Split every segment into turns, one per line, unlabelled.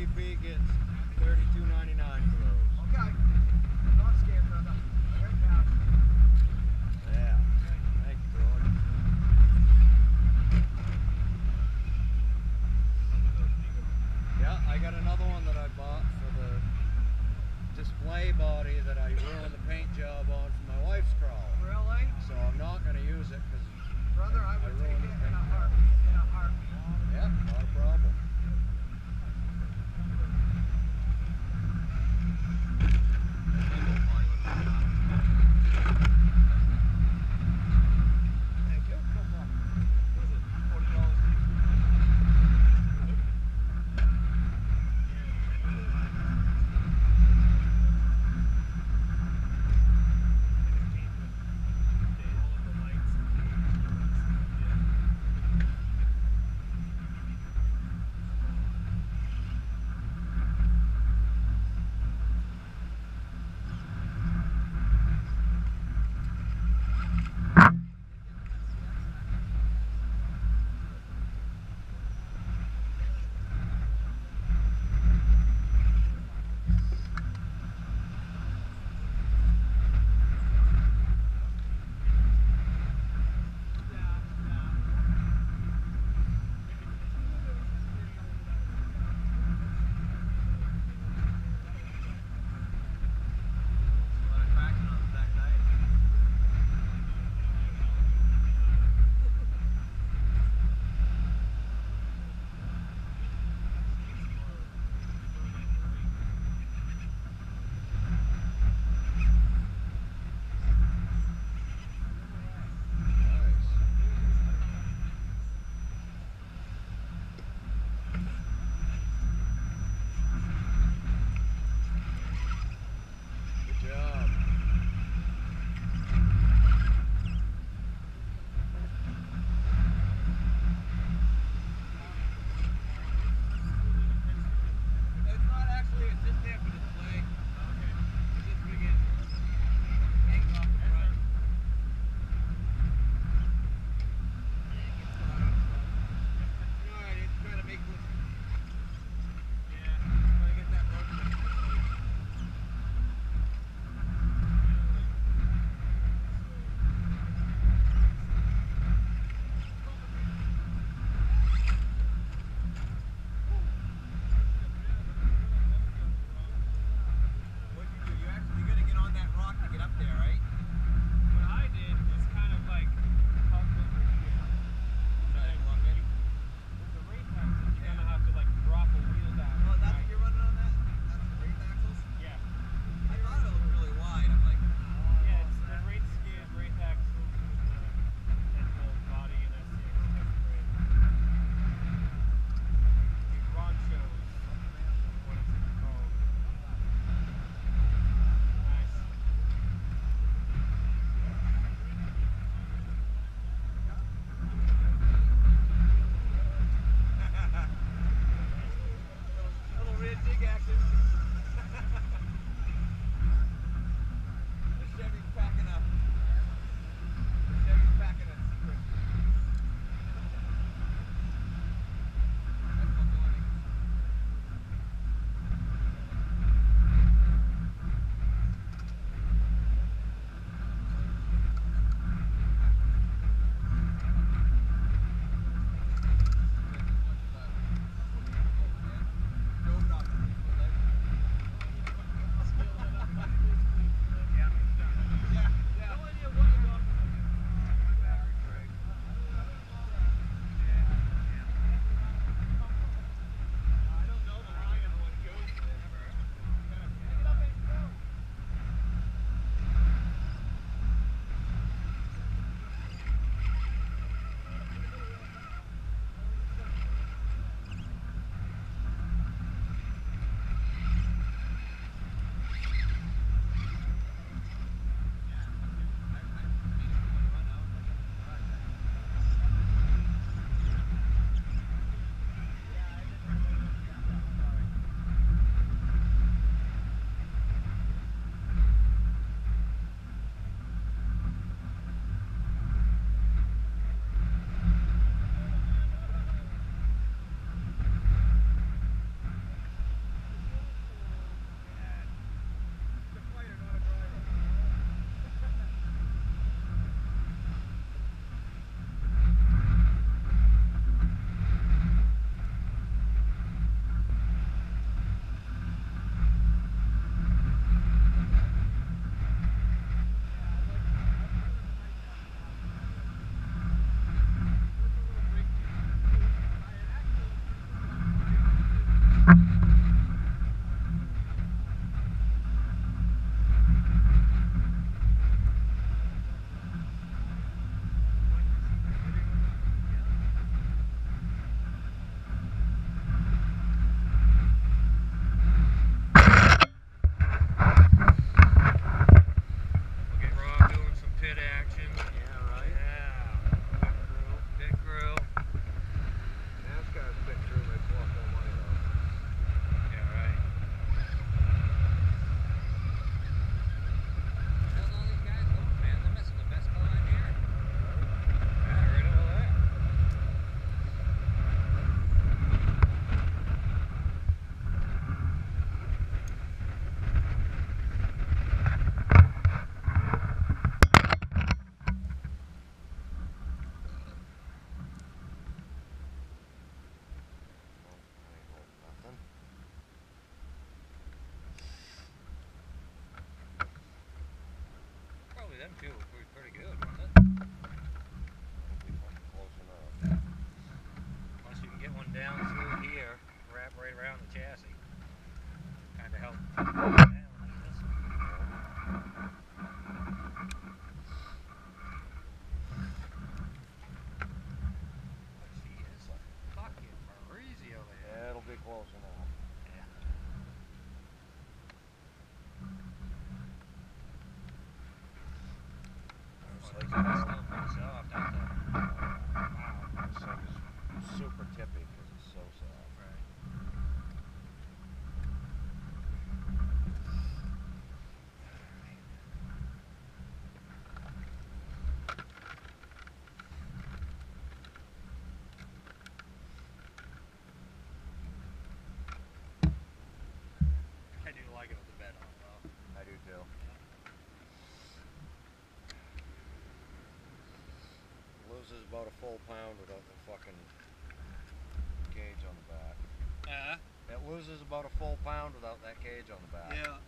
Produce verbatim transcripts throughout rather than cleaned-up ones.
V P gets thirty-two ninety-nine for those.
Okay. Not scared, brother. Right now.
Yeah. Thank you, George. Yeah, I got another one that I bought for the display body that I ruined the paint job on for my wife's crawl.
Really?
So I'm not going to use it because
Brother, I would
I
take
ruined
it
the
in a
paint
heart.
job.
In a heartbeat.
Yeah, not a problem.
Thank you. No problem. Was it forty dollars? Get Rob doing some pit action.
Yeah, right.
Yeah. Pit crew.
NASCAR's pit crew makes a lot more money though.
Yeah, right.
How's all these guys going, man? They're missing the best climb here.
Yeah, right over there.
Nothing.
Probably them two would be pretty good, wouldn't it?
Close enough.
Unless you can get one down through here, wrap right around the chassis. Kind of help down like this. She is fucking Marizio there.
Yeah, it'll be close enough.
Yeah.
Looks
Oh,
like
that's
it's
still pretty soft, ain't it? Wow.
This thing is super tippy because it's so soft.
Right. I do like it with the bed on, though.
I do too. Loses about a full pound without the fucking cage on the back.
Uh,
It loses about a full pound without that cage on the back.
yeah.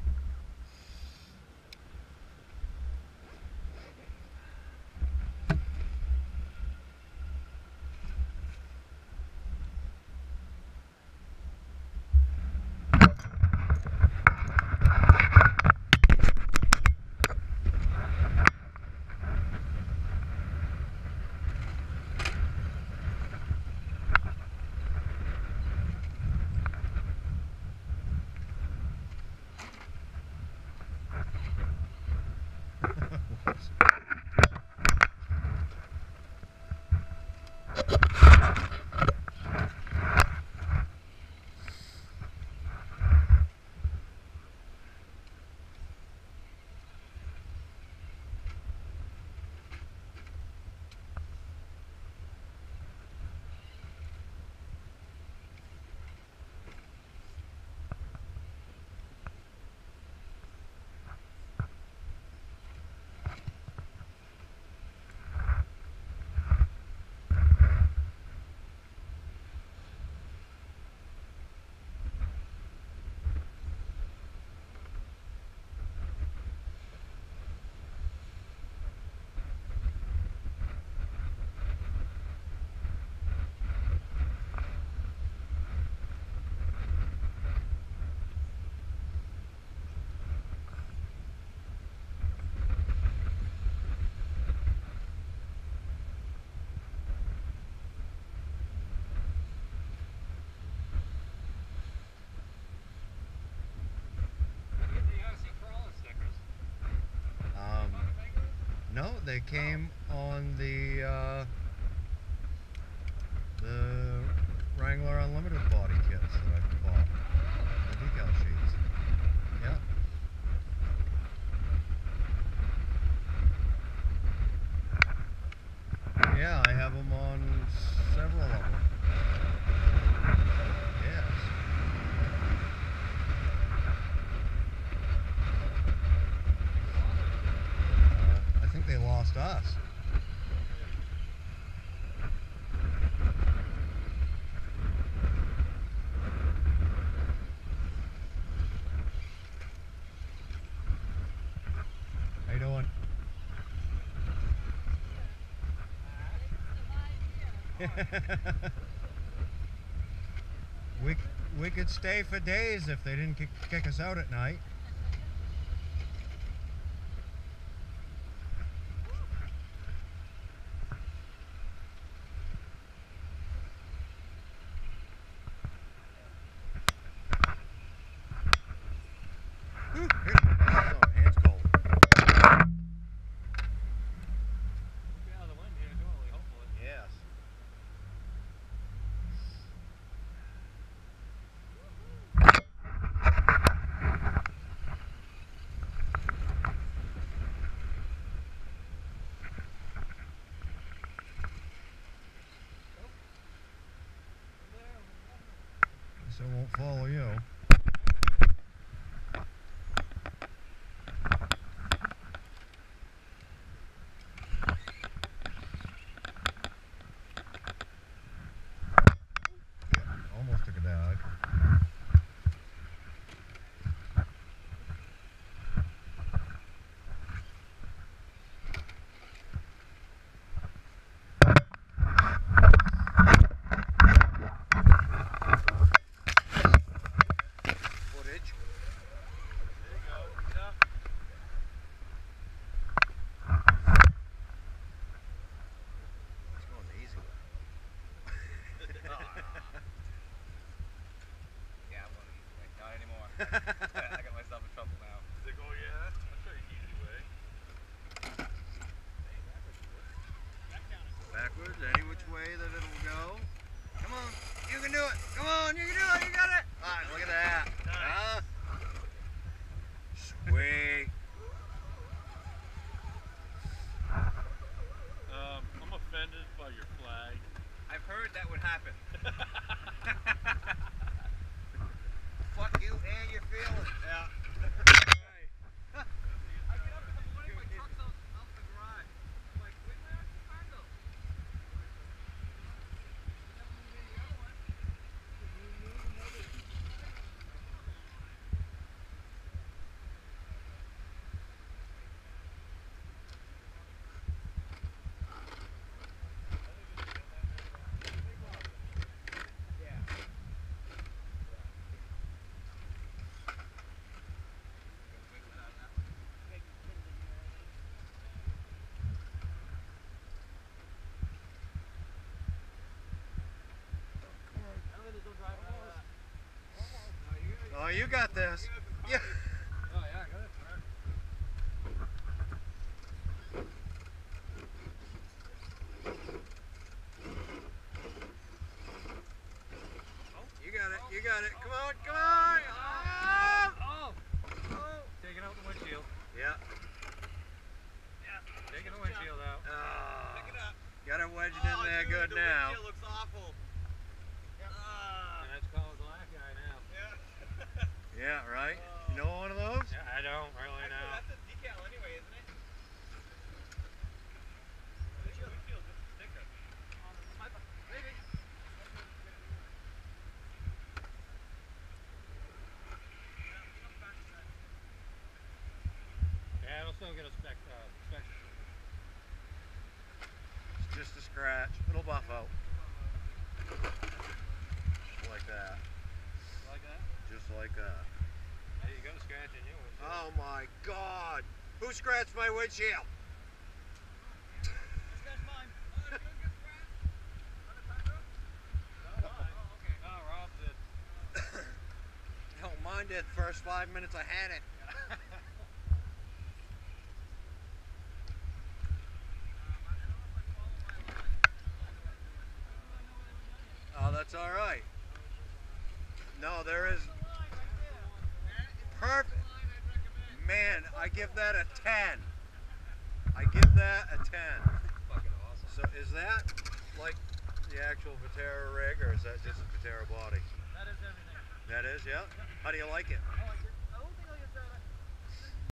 Um, no, they came on the uh, the Wrangler Unlimited body kits that I bought. The decal sheets. Yeah. Yeah, I have them on several of them. Yes. Uh, I think they lost us. How you doing? we we could stay for days if they didn't kick, kick us out at night. Whew, here's my hands on, hands cold.
Get out of the wind here shortly, hopefully.
Yes. So it won't follow you. Almost took a dive. Footage.
There you go. Yeah.
It's going the easy way.
Yeah, I'm going the easy way. Not anymore. I got myself in trouble now.
Is it going, yeah? I'll show you the easy way.
Backwards, any which way that it'll go. Come on, you can do it. Come on, you can do it. You got it. All right, look at that. Huh? Sweet.
Um, I'm offended by your flag.
I've heard that would happen.
Fuck you and your feelings.
Yeah. I get up in the morning, my truck's out, out in the garage. I'm like, where'd my actual car go? Never moved any other one.
Oh, you got this. Yeah.
Oh, yeah, go ahead.
You got it. You got it. Come on. Come on. Oh.
Oh! Taking out the windshield.
Yeah.
Taking the windshield out.
Oh.
Pick it up.
Got it wedged in there good
the
now.
windshield looks awful. Ah.
And that's called the black guy now.
Yeah.
Yeah, right? You know one of those?
Yeah, I don't really know.
That's a decal anyway, isn't it? Windshield, windshield, just a sticker. Maybe.
Yeah, it'll still get a spec, uh, inspection.
It's just a scratch. It'll buff out. Like that.
Like that?
Just like that.
There you go, scratching your windshield.
Oh my God! Who scratched my windshield?
That's mine. Oh, did you get scratched? On the side road?
No, mine.
Oh, okay.
No, Rob did.
No, mine did the first five minutes I had it. Oh, that's all right. No, there is perfect. Man, I give that a ten. I give that a ten.
Fucking awesome.
So is that like the actual Viterra rig, or is that just a Viterra body?
That is everything.
That is, yeah. How do you like it?
Oh, I agree.